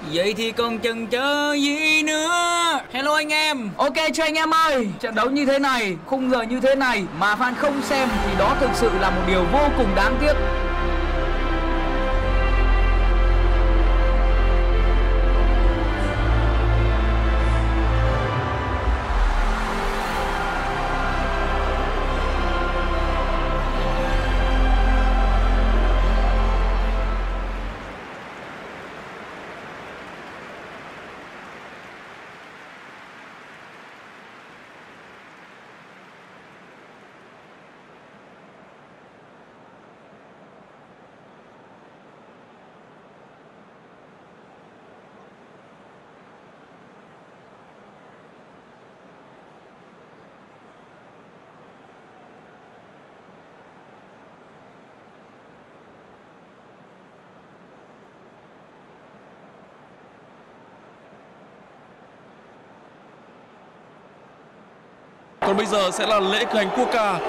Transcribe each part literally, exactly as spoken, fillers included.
Vậy thì còn chần chờ gì nữa? Hello anh em. Ok cho anh em ơi, trận đấu như thế này, khung giờ như thế này mà fan không xem thì đó thực sự là một điều vô cùng đáng tiếc. Còn bây giờ sẽ là lễ khởi hành quốc ca.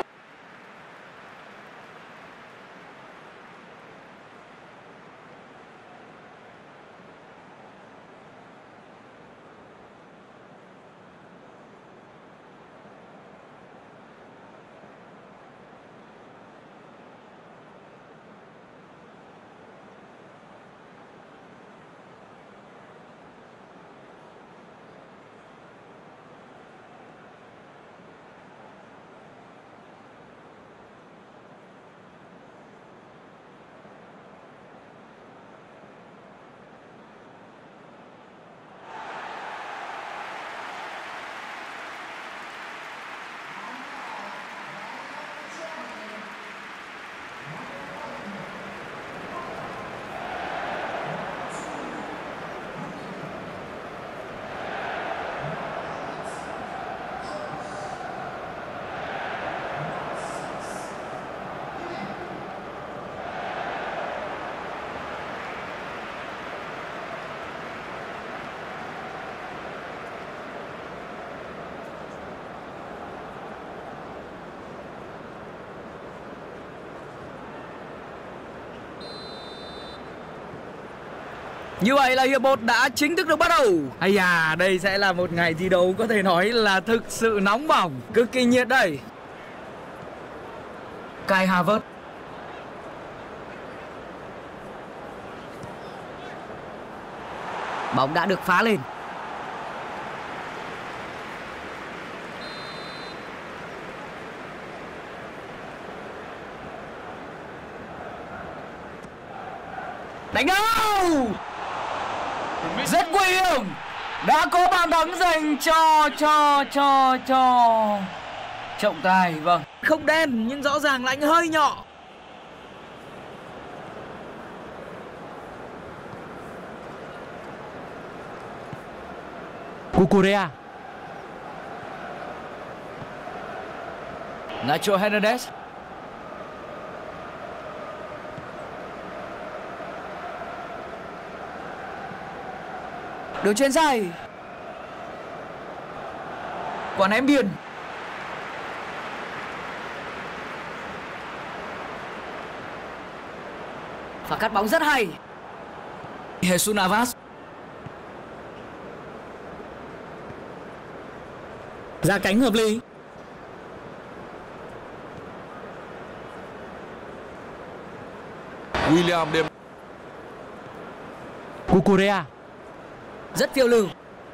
Như vậy là hiệp một đã chính thức được bắt đầu. Ây da, đây sẽ là một ngày thi đấu có thể nói là thực sự nóng bỏng, cực kỳ nhiệt đây. Kai Havertz. Bóng đã được phá lên. Đánh đâu! Rất nguy hiểm. Đã có bàn thắng dành cho cho cho cho trọng tài. Vâng, không đen nhưng rõ ràng là anh hơi nhỏ. Cucurella. Nacho Hernandez. Đường chuyền dài. Quả ném biên. Và cắt bóng rất hay. Jesus Navas. Ra cánh hợp lý. William đêm. Cucurella. Rất phiêu lưu.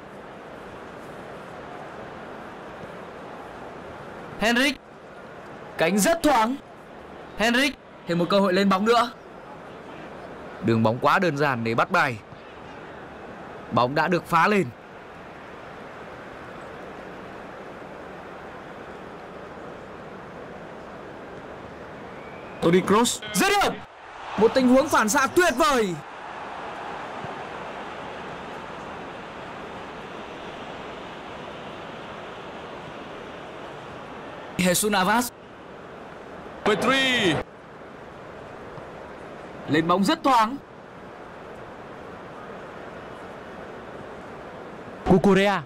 Henrik. Cánh rất thoáng. Henrik. Thêm một cơ hội lên bóng nữa. Đường bóng quá đơn giản để bắt bài. Bóng đã được phá lên. Toni Kroos. Dứt điểm. Một tình huống phản xạ tuyệt vời. Jesus Navas. Petri. Lên bóng rất thoáng. Cucurella.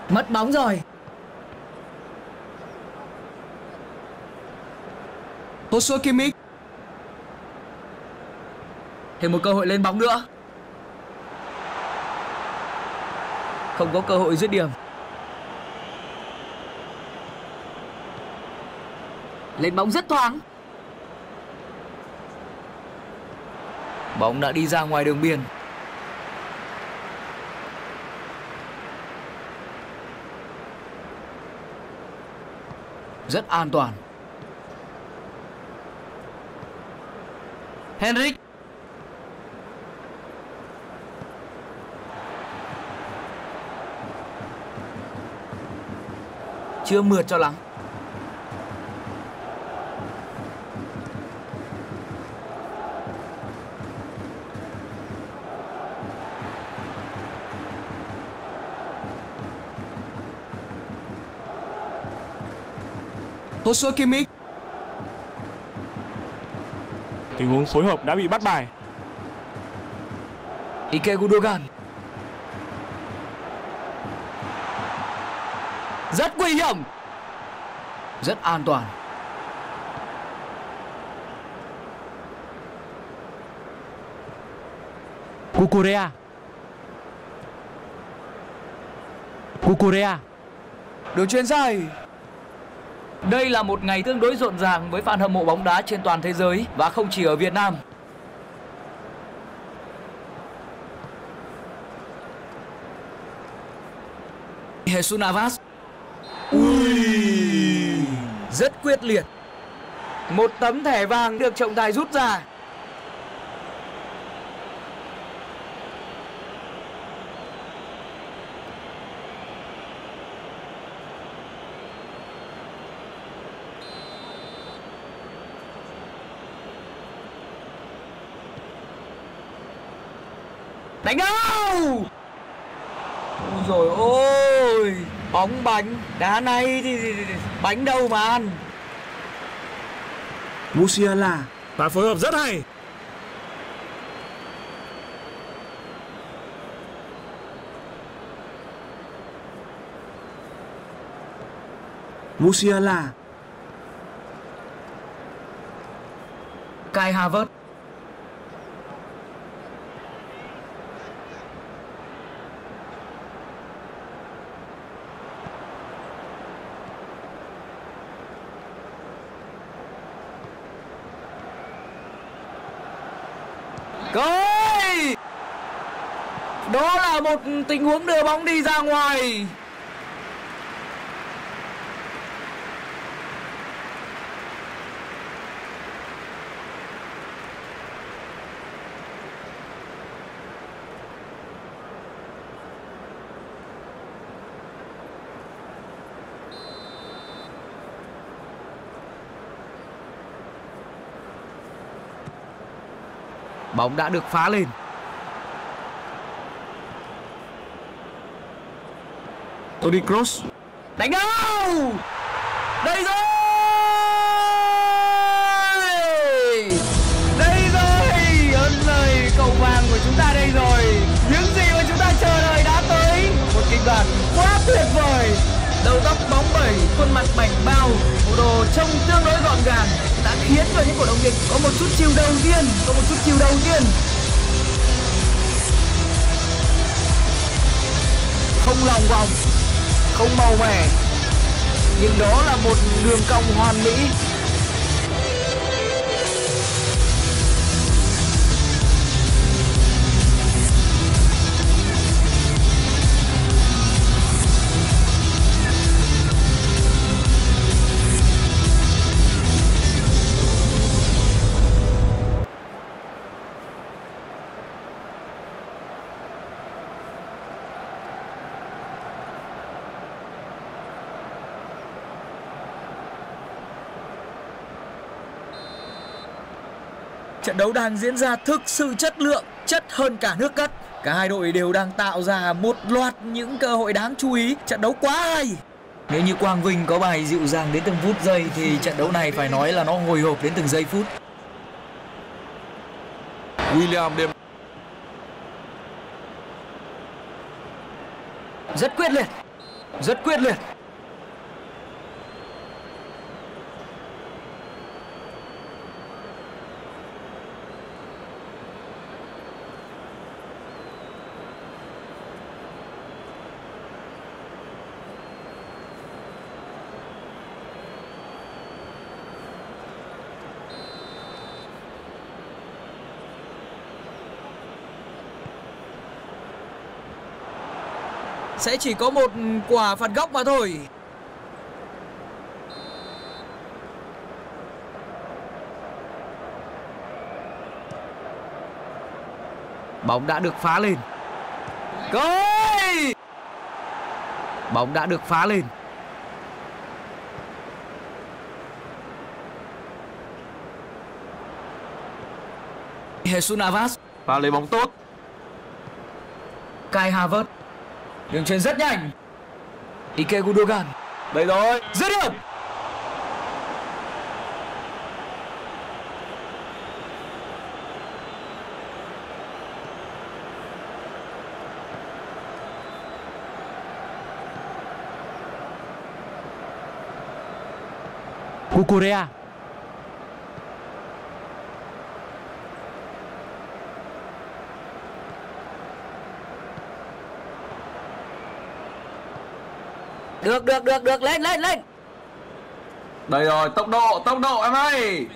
Mất bóng rồi. Joshua Kimmich. Thêm một cơ hội lên bóng nữa. Không có cơ hội dứt điểm. Lên bóng rất thoáng. Bóng đã đi ra ngoài đường biên. Rất an toàn. Henrik. Chưa mượt cho lắm. Joshua Kimmich. Tình huống phối hợp đã bị bắt bài. Ike Gundogan. Rất nguy hiểm. Rất an toàn. Cucurella. Cucurella. Đường chuyền dài. Đây là một ngày tương đối rộn ràng với fan hâm mộ bóng đá trên toàn thế giới và không chỉ ở Việt Nam. Jesus Navas. Ui, rất quyết liệt. Một tấm thẻ vàng được trọng tài rút ra. Đánh đâu? Ôi dồi ôi, bóng bánh, đá này thì, thì, thì bánh đâu mà ăn. Musiala. Và phối hợp rất hay. Musiala. Kai Havertz. Rồi! Đó là một tình huống đưa bóng đi ra ngoài. Bóng đã được phá lên. Toni Kroos. Đánh đâu? Đây rồi! Đây rồi! Ơn lời cầu vàng của chúng ta đây rồi. Những gì mà chúng ta chờ đợi đã tới. Một kịch bản quá tuyệt vời. Đầu tóc bóng bẩy, khuôn mặt bảnh bao, bộ đồ trông tương đối gọn gàng đã khiến cho những cổ động viên có một chút chill đầu tiên, có một chút chill đầu tiên. Không lòng vòng, không màu mè, nhưng đó là một đường cong hoàn mỹ. Trận đấu đang diễn ra thực sự chất lượng, chất hơn cả nước cất. Cả hai đội đều đang tạo ra một loạt những cơ hội đáng chú ý. Trận đấu quá hay. Nếu như Quang Vinh có bài dịu dàng đến từng phút giây thì trận đấu này phải nói là nó hồi hộp đến từng giây phút. William đêm Rất quyết liệt. Rất quyết liệt. Sẽ chỉ có một quả phạt góc mà thôi. Bóng đã được phá lên. Goal! Bóng đã được phá lên. Jesus Navas Và lấy bóng tốt. Kai Havertz. Đường chuyền rất nhanh. Ike Gundogan. Đây rồi. Dứt điểm. Cucurella. Được được được được lên lên lên. Đây rồi, tốc độ, tốc độ em ơi.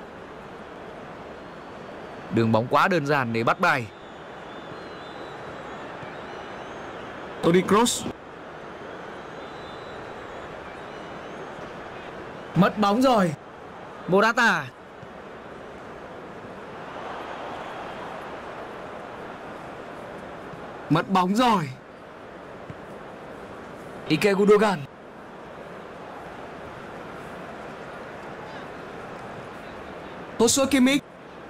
Đường bóng quá đơn giản để bắt bài. Toni Kroos. Mất bóng rồi. Morata. Mất bóng rồi. Ike Gundogan. Joshua Kimmich.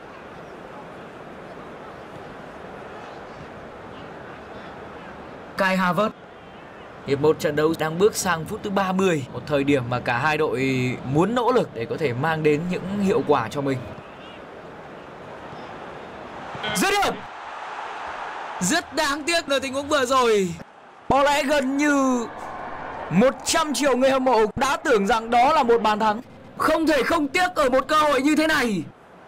Kai Havertz. Hiệp một trận đấu đang bước sang phút thứ ba mươi, một thời điểm mà cả hai đội muốn nỗ lực để có thể mang đến những hiệu quả cho mình. Dứt điểm. Rất đáng tiếc ở tình huống vừa rồi. Có lẽ gần như một trăm triệu người hâm mộ đã tưởng rằng đó là một bàn thắng. Không thể không tiếc ở một cơ hội như thế này.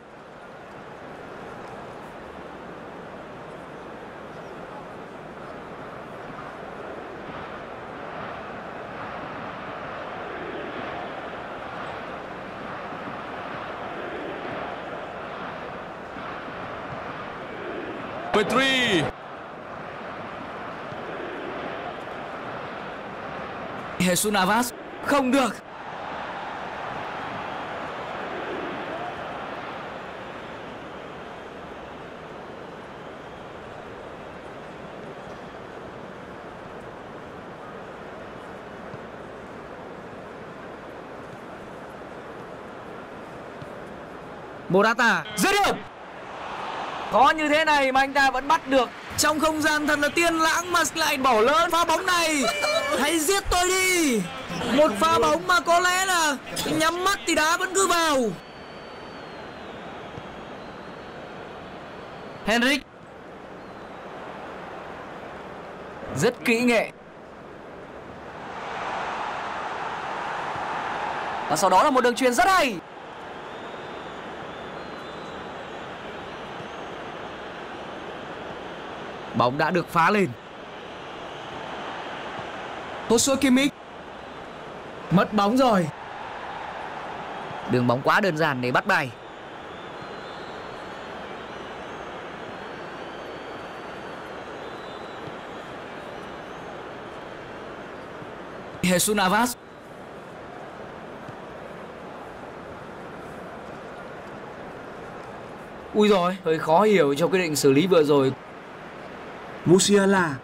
Petri. Jesus Navas. Không được. Morata. Dứt điểm. Có như thế này mà anh ta vẫn bắt được. Trong không gian thật là tiên lãng mà lại bỏ lỡ pha bóng này. Hãy giết tôi đi. Một pha bóng mà có lẽ là nhắm mắt thì đá vẫn cứ vào. Henrik. Rất kỹ nghệ. Và sau đó là một đường chuyền rất hay. Bóng đã được phá lên. Joshua Kimmich. Mất bóng rồi. Đường bóng quá đơn giản để bắt bài. Jesus Navas. Ui rồi, hơi khó hiểu trong quyết định xử lý vừa rồi. Musiala.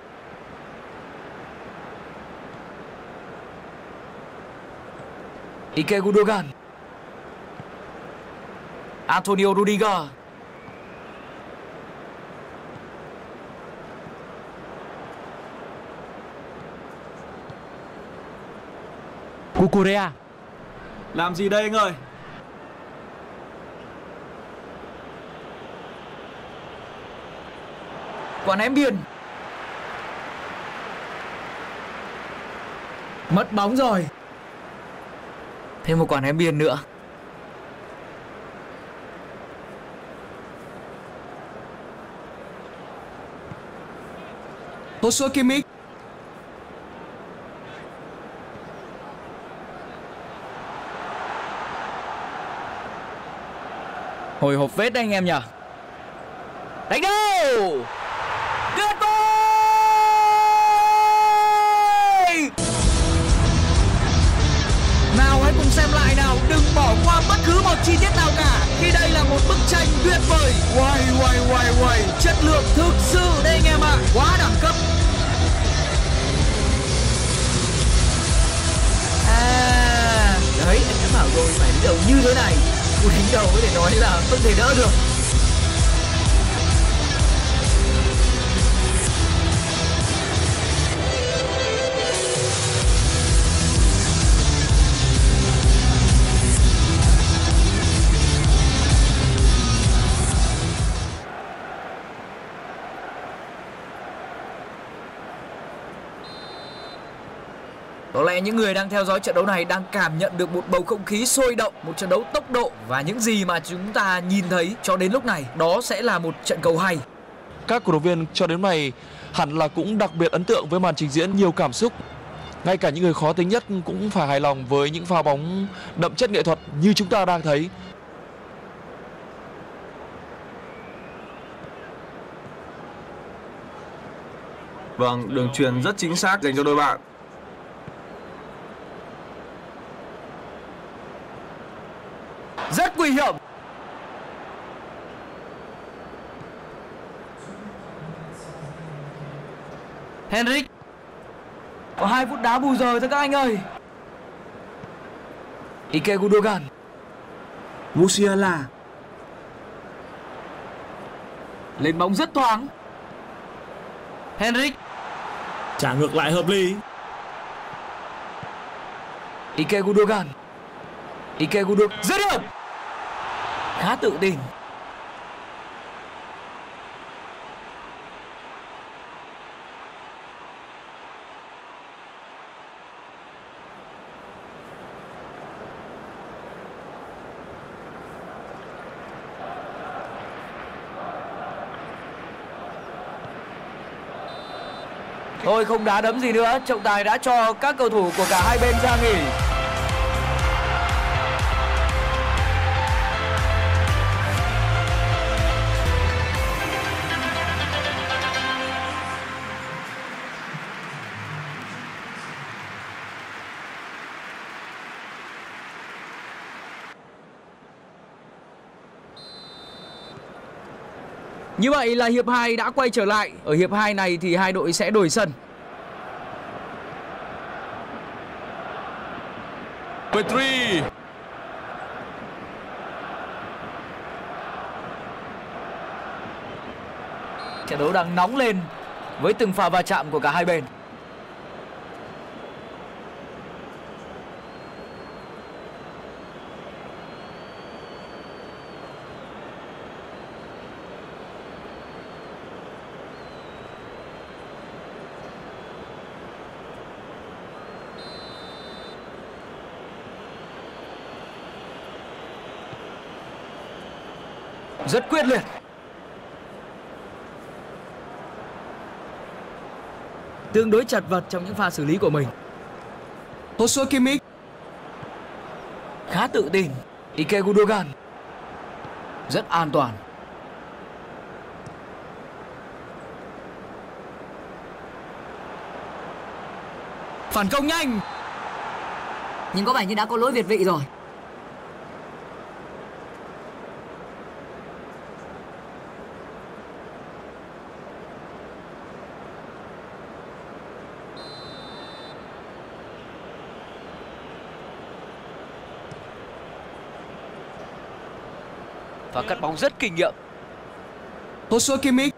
Ike Gundogan. Antonio Rudiger. Cucurella. Làm gì đây anh ơi? Quả ném biên. Mất bóng rồi. Thêm một quả ném biên nữa. Joshua Kimmich. Hồi hộp phết đấy anh em nhỉ. Đánh đâu. Tuyệt vời. Nào hãy cùng xem lại nào. Đừng bỏ qua bất cứ một chi tiết nào cả, khi đây là một bức tranh tuyệt vời. Uầy uầy uầy uầy, chất lượng thực sự đây anh em ạ. À. Quá đẳng cấp. À đấy, anh đã bảo rồi, phải đánh đầu như thế này. Cú đánh đầu có thể nói là không thể đỡ được. Có lẽ những người đang theo dõi trận đấu này đang cảm nhận được một bầu không khí sôi động, một trận đấu tốc độ, và những gì mà chúng ta nhìn thấy cho đến lúc này đó sẽ là một trận cầu hay. Các cổ động viên cho đến này hẳn là cũng đặc biệt ấn tượng với màn trình diễn nhiều cảm xúc. Ngay cả những người khó tính nhất cũng phải hài lòng với những pha bóng đậm chất nghệ thuật như chúng ta đang thấy. Vâng, đường truyền rất chính xác dành cho đôi bạn. Rất nguy hiểm. Henrik. Có hai phút đá bù giờ thôi các anh ơi. Ike Gundogan. Musiala. Lên bóng rất thoáng. Henrik. Trả ngược lại hợp lý. Ike Gundogan. Ike Gundogan. Dứt điểm. Khá tự tin. Thôi không đá đấm gì nữa, trọng tài đã cho các cầu thủ của cả hai bên ra nghỉ. Như vậy là hiệp hai đã quay trở lại. Ở hiệp hai này thì hai đội sẽ đổi sân. Petri. Trận đấu đang nóng lên với từng pha va chạm của cả hai bên. Rất quyết liệt. Tương đối chật vật trong những pha xử lý của mình. Joshua Kimmich. Khá tự tin. Ike Gundogan. Rất an toàn. Phản công nhanh. Nhưng có vẻ như đã có lỗi việt vị rồi. Và cắt bóng rất kinh nghiệm. Joshua Kimmich.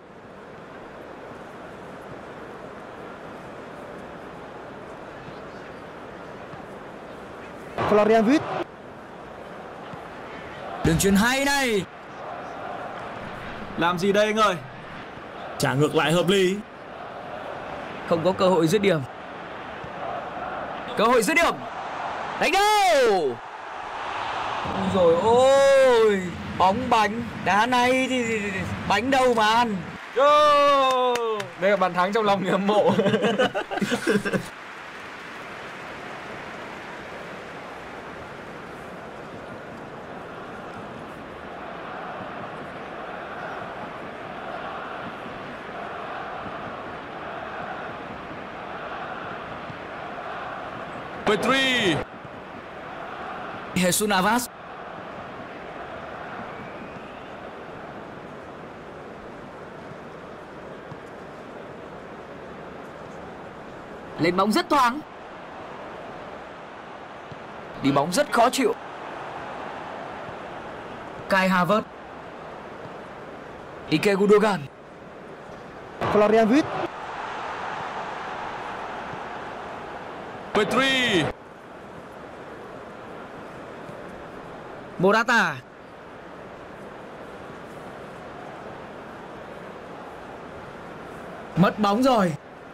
Florian Wirtz. Đường chuyền hay này. Làm gì đây anh ơi? Trả ngược lại hợp lý. Không có cơ hội dứt điểm. Cơ hội dứt điểm. Đánh đâu. Rồi ôi, bóng bánh, đá này thì, thì, thì bánh đâu mà ăn. Đây là bàn thắng trong lòng người hâm mộ. Petri. Jesus Navas. Lên bóng rất thoáng. Đi bóng rất khó chịu. Kai Havertz. Ike Gundogan. Florian Wirtz. Petri. Morata. Mất bóng rồi.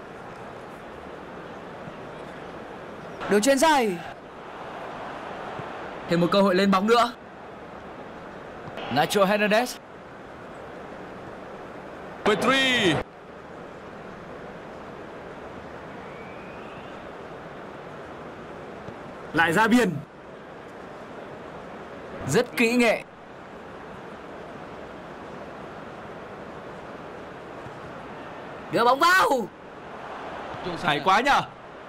Đường chuyền dài. Thêm một cơ hội lên bóng nữa. Nacho Hernandez. Petri. Lại ra biên. Rất kỹ nghệ. Đưa bóng vào. Hay quá nhờ.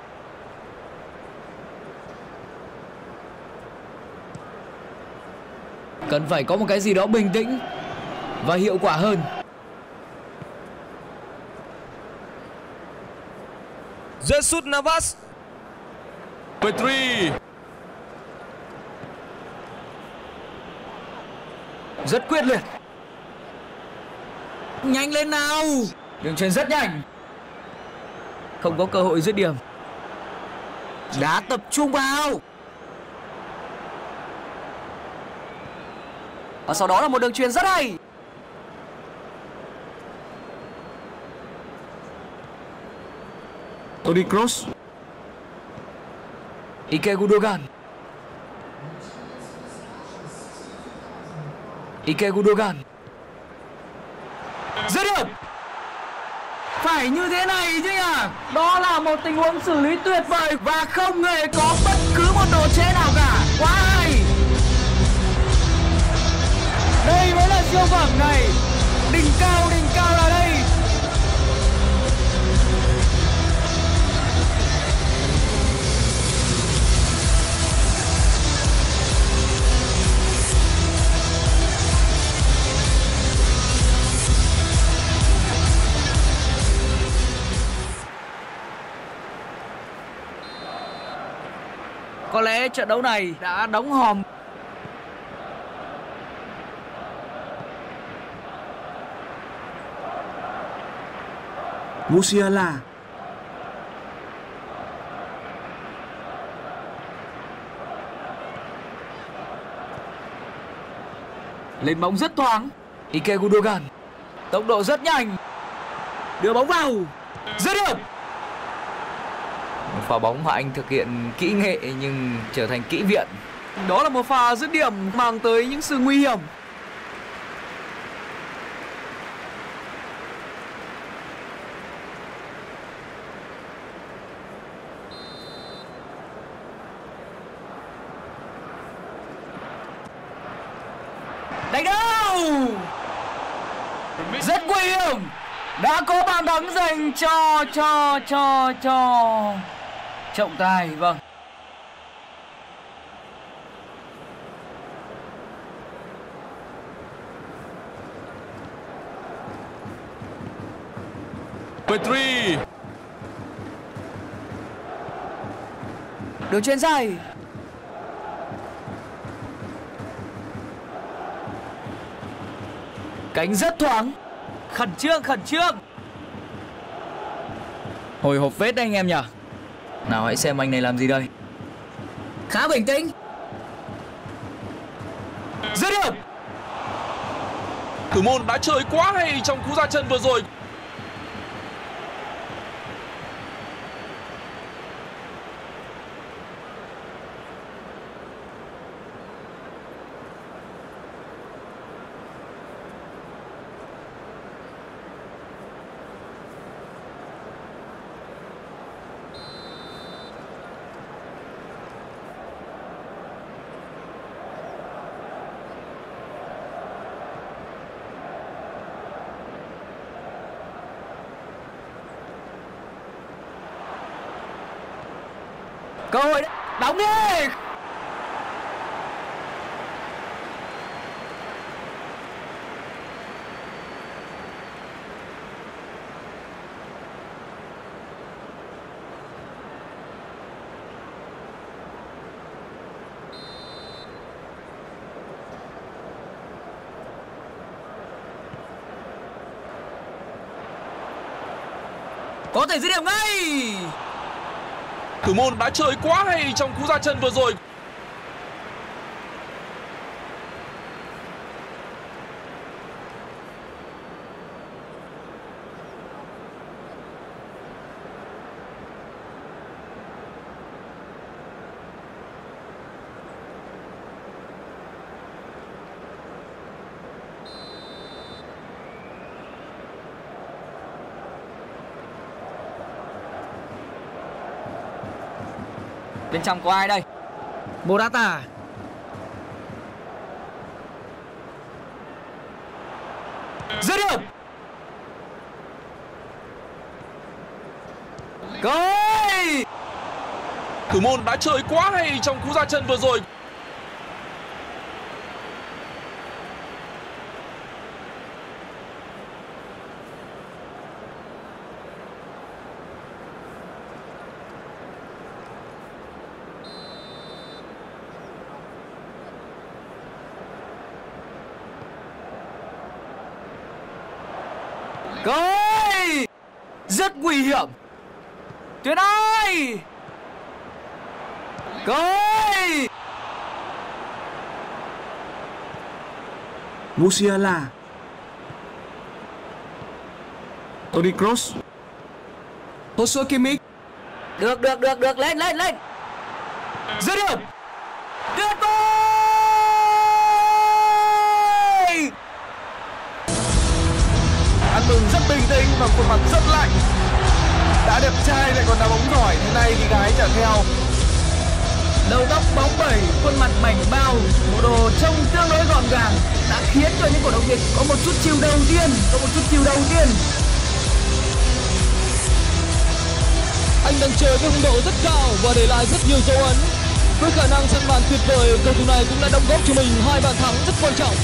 Cần phải có một cái gì đó bình tĩnh và hiệu quả hơn. Jesus Navas. Petri. Rất quyết liệt. Nhanh lên nào. Đường chuyền rất nhanh. Không có cơ hội dứt điểm. Đá tập trung vào. Và sau đó là một đường chuyền rất hay. Toni Kroos. Ike Gundogan. Ike Gundogan. Dứt điểm. Phải như thế này chứ nhỉ. Đó là một tình huống xử lý tuyệt vời và không hề có bất cứ một độ trễ nào cả. Quá hay. Đây mới là siêu phẩm này. Đỉnh cao, đỉnh cao là đây. Có lẽ trận đấu này đã đóng hòm. Musiala. Lên bóng rất thoáng. Ike Gundogan. Tốc độ rất nhanh. Đưa bóng vào. Dứt điểm. Một pha bóng mà anh thực hiện kỹ nghệ nhưng trở thành kỹ viện. Đó là một pha dứt điểm mang tới những sự nguy hiểm. Đánh đâu. Rất nguy hiểm. Đã có bàn thắng dành cho cho cho cho trọng tài. Vâng. Petri. Đường chuyền dài. Cánh rất thoáng. Khẩn trương, khẩn trương. Hồi hộp phết đấy anh em nhỉ. Nào hãy xem anh này làm gì đây. Khá bình tĩnh. Dứt điểm. Thủ môn đã chơi quá hay trong cú ra chân vừa rồi. Cơ hội đấy. Đóng đi. Có thể dứt điểm ngay. Thủ môn đã chơi quá hay trong cú ra chân vừa rồi. Bên trong có ai đây? Morata. Dứt điểm. Goal! Thủ môn đã chơi quá hay trong cú ra chân vừa rồi. Goal! Rất nguy hiểm. Tuyệt ơi! Goal! Musiala. Toni Kroos. Joshua Kimmich. Được, được, được, được, lên, lên, lên. Dứt điểm. Tuyệt vời! Ăn mừng rất bình tĩnh và khuôn mặt rất lạnh. Đã đẹp trai lại còn đá bóng giỏi, thế này thì gái trả theo. Đầu tóc bóng bẩy, khuôn mặt mảnh bao, bộ đồ trông tương đối gọn gàng đã khiến cho những cổ động viên có một chút chill đầu tiên, có một chút chill đầu tiên. Anh đang chơi với hung độ rất cao và để lại rất nhiều dấu ấn. Với khả năng săn bàn tuyệt vời, cầu thủ này cũng đã đóng góp cho mình hai bàn thắng rất quan trọng.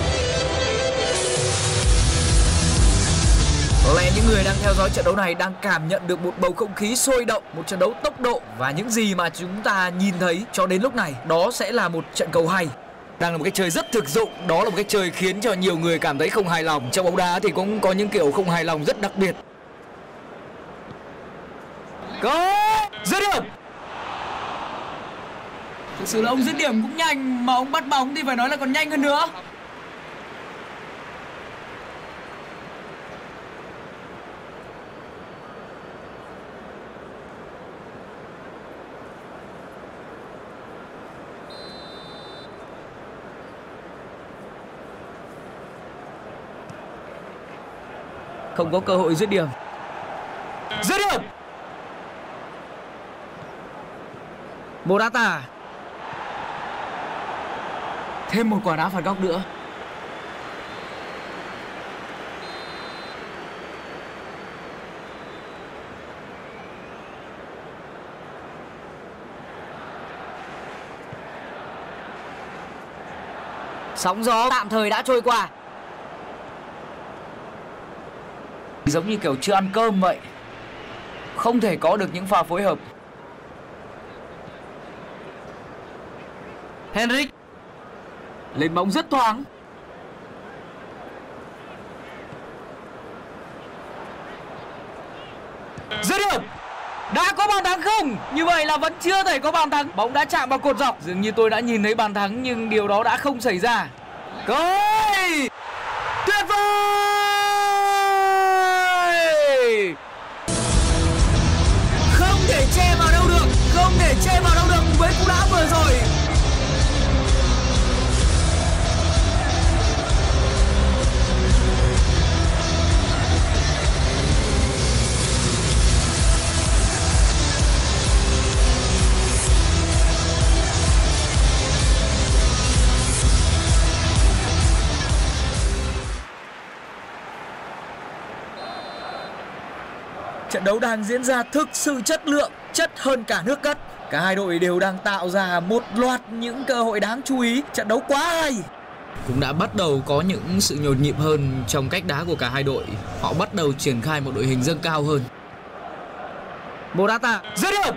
Có lẽ những người đang theo dõi trận đấu này đang cảm nhận được một bầu không khí sôi động, một trận đấu tốc độ và những gì mà chúng ta nhìn thấy cho đến lúc này đó sẽ là một trận cầu hay. Đang là một cái chơi rất thực dụng, đó là một cái chơi khiến cho nhiều người cảm thấy không hài lòng. Trong bóng đá thì cũng có những kiểu không hài lòng rất đặc biệt. Có dứt điểm. Thực sự là ông dứt điểm cũng nhanh, mà ông bắt bóng thì phải nói là còn nhanh hơn nữa. Không có cơ hội dứt điểm. Dứt điểm. Morata. Thêm một quả đá phạt góc nữa. Sóng gió tạm thời đã trôi qua. Giống như kiểu chưa ăn cơm vậy. Không thể có được những pha phối hợp. Henrik. Lên bóng rất thoáng. Dứt điểm. Đã có bàn thắng không? Như vậy là vẫn chưa thể có bàn thắng. Bóng đã chạm vào cột dọc. Dường như tôi đã nhìn thấy bàn thắng nhưng điều đó đã không xảy ra. Goal! Tuyệt vời! Không thể che vào đâu được, không thể che vào đâu được với cú đá vừa rồi. Trận đấu đang diễn ra thực sự chất lượng, chất hơn cả nước cất. Cả hai đội đều đang tạo ra một loạt những cơ hội đáng chú ý. Trận đấu quá hay. Cũng đã bắt đầu có những sự nhộn nhịp hơn trong cách đá của cả hai đội. Họ bắt đầu triển khai một đội hình dâng cao hơn. Morata dứt điểm.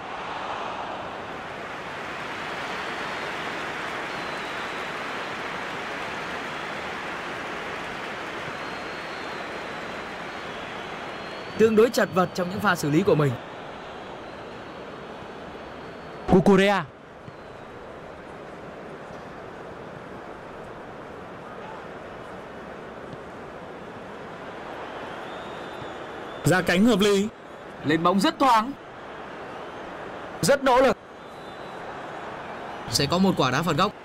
Tương đối chật vật trong những pha xử lý của mình. Cucurella. Ra cánh hợp lý. Lên bóng rất thoáng. Rất nỗ lực. Sẽ có một quả đá phạt góc.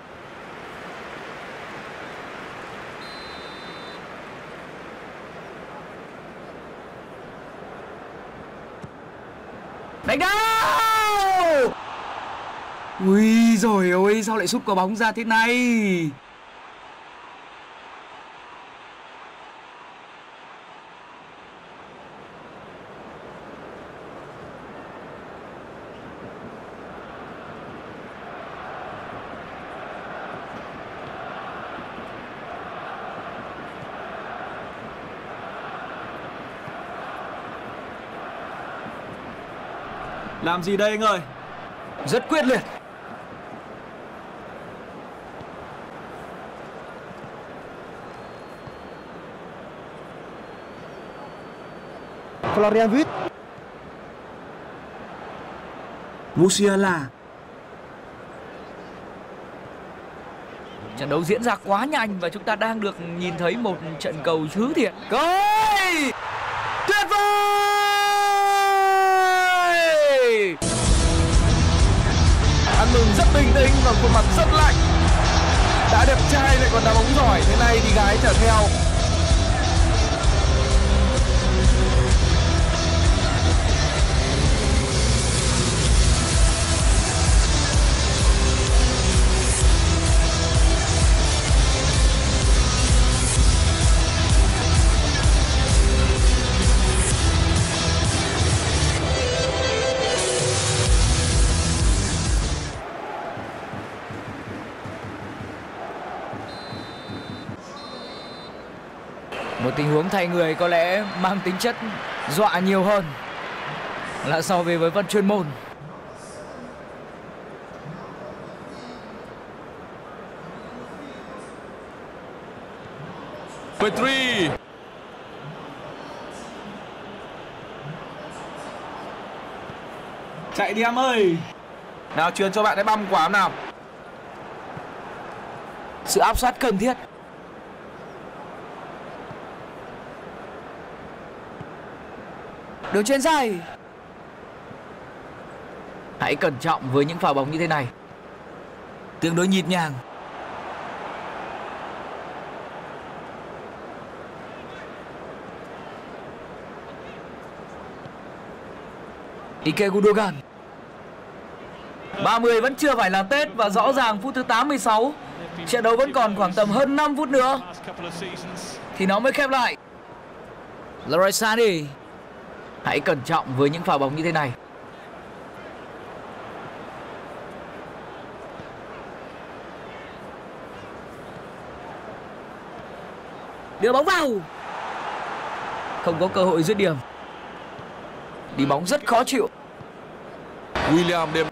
Đánh đâu. Ui rồi ôi, sao lại sút quả bóng ra thế này. Làm gì đây anh ơi? Rất quyết liệt. Florian Wirtz. Musiala. Trận đấu diễn ra quá nhanh và chúng ta đang được nhìn thấy một trận cầu hứa thiện. Goal! Tuyệt vời! Ăn mừng rất bình tĩnh và khuôn mặt rất lạnh. Đã đẹp trai lại còn đá bóng giỏi, thế này thì gái trở theo. Một tình huống thay người có lẽ mang tính chất dọa nhiều hơn là so với với phần chuyên môn. Petri. Chạy đi em ơi. Nào truyền cho bạn ấy băm quả nào. Sự áp sát cần thiết. Đường chuyền dài. Hãy cẩn trọng với những pha bóng như thế này. Tương đối nhịp nhàng. Ike Gundogan. ba mươi vẫn chưa phải là Tết và rõ ràng phút thứ tám mươi sáu. Trận đấu vẫn còn khoảng tầm hơn năm phút nữa thì nó mới khép lại. Leroy Sané. Hãy cẩn trọng với những pha bóng như thế này. Đưa bóng vào. Không có cơ hội dứt điểm. Đi bóng rất khó chịu. William Đêm.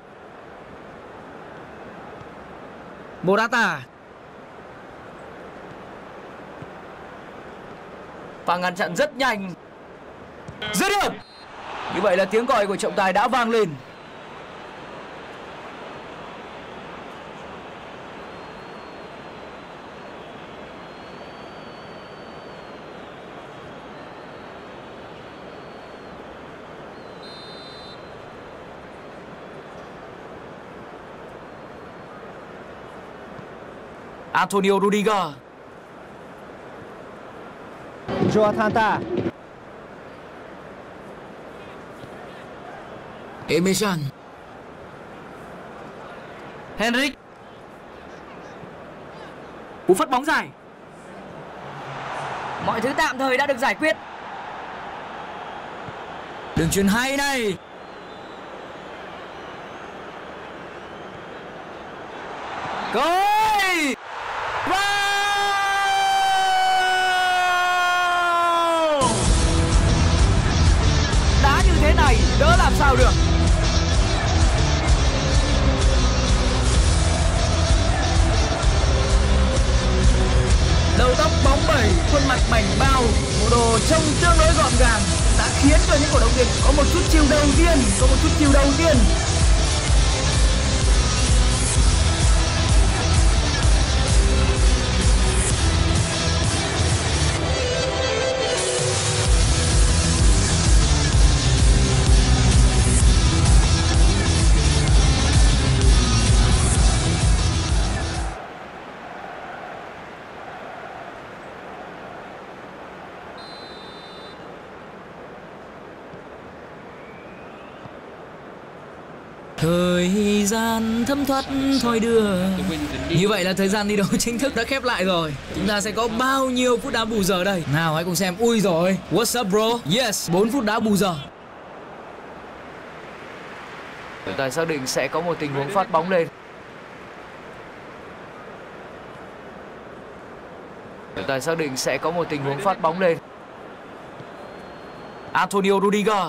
Morata. Và ngăn chặn rất nhanh. Dứt điểm. Như vậy là tiếng còi của trọng tài đã vang lên. Antonio Rudiger. Joatanta. Emerson. Henrik. Cú phất bóng dài. Mọi thứ tạm thời đã được giải quyết. Đường chuyền hay này. Cơ hội. Đá như thế này đỡ làm sao được. Đầu tóc bóng bẩy, khuôn mặt mảnh bao, bộ đồ trông tương đối gọn gàng đã khiến cho những cổ động viên có một chút chiều đầu tiên, có một chút chiều đầu tiên. Thời gian thấm thoát thôi đưa. Như vậy là thời gian thi đấu chính thức đã khép lại rồi. Chúng ta sẽ có bao nhiêu phút đá bù giờ đây? Nào hãy cùng xem. Ui rồi, what's up bro? Yes, bốn phút đá bù giờ. Trọng tài xác định sẽ có một tình huống phát bóng lên. Trọng tài xác định sẽ có một tình huống phát bóng lên. Antonio Rudiger.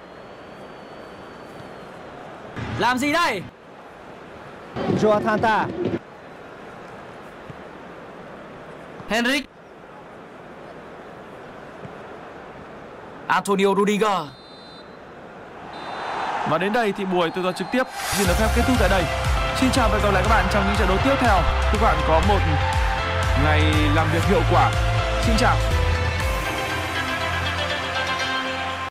Làm gì đây? Joatanta. Henrik. Antonio Rudiger. Và đến đây thì buổi tường thuật trực tiếp xin được phép kết thúc tại đây. Xin chào và hẹn gặp lại các bạn trong những trận đấu tiếp theo. Chúc các bạn có một ngày làm việc hiệu quả. Xin chào.